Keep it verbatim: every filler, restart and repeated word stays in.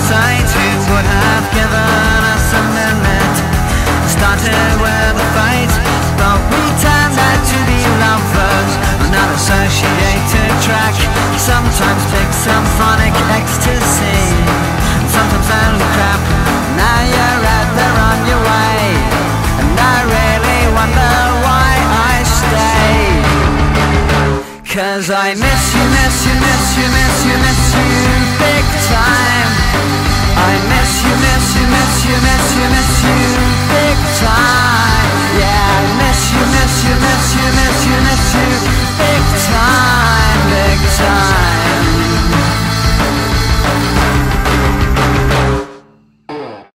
sight, who would have given us a minute? Started with a fight, but we turned out to be lovers. An unassociated track, sometimes big symphonic ecstasy, and sometimes only crap. Now you're out there on your way, and I really wonder why I stay. Cause I miss you, miss you, miss you, miss you, miss you big time. I miss you, miss you, miss you, miss you, miss you big time. Yeah, I miss you, miss you, miss you, miss you, miss you big time.